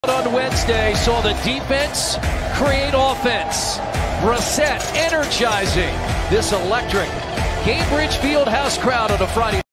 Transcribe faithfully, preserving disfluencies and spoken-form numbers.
On Wednesday, saw the defense create offense. Brissett energizing this electric Cambridge Fieldhouse crowd on a Friday.